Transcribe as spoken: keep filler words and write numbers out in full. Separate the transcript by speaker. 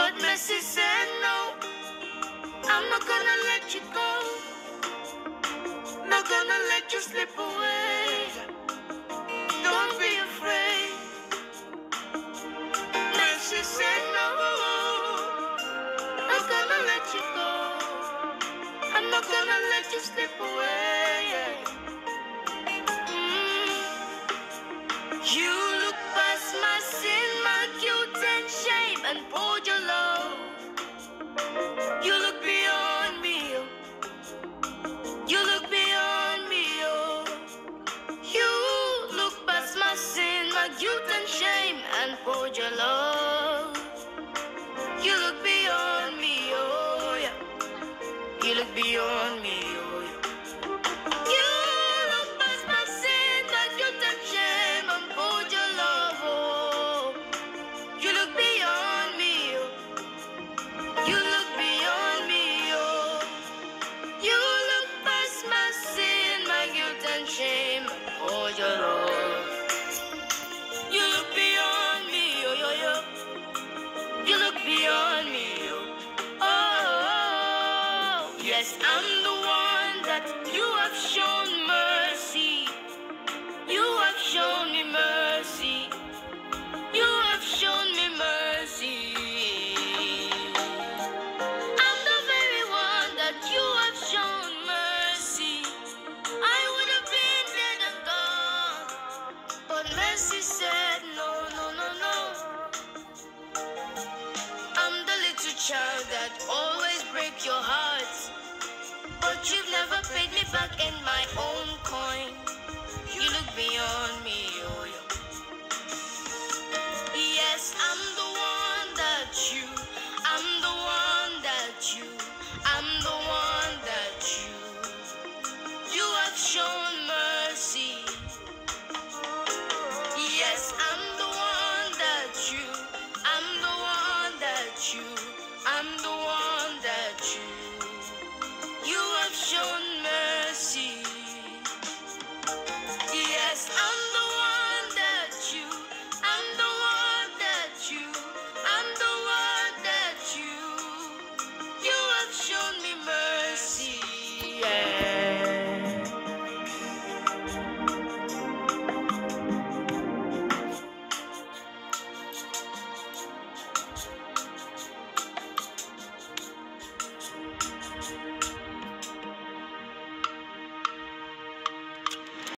Speaker 1: but mercy said no. I'm not gonna let you go. Not gonna let you slip away. Don't be afraid. Mercy said no. Not gonna let you go. I'm not gonna let you slip away. Mm. You look past my sin, my guilt and shame, and poured your love. You look beyond me. You look beyond me. Oh. You look past my sin, my guilt and shame, and poured your love. You look beyond me. Oh yeah. You look beyond me. Oh yeah. You look past my sin, my guilt and shame, and poured your love. Oh. You look beyond me. Oh. You look beyond me. Oh. You look past my sin, my guilt and shame, and poured your love. You look beyond me. Oh, yo, yo. You look beyond me. Oh, oh, yes, I'm the one that you have shown mercy. You have shown me mercy. You have shown me mercy. I'm the very one that you have shown mercy. I would have been dead and gone, but mercy said no, no, no, no. I'm the little child that always break your heart, but you've never paid me back in my own coin. You look beyond me.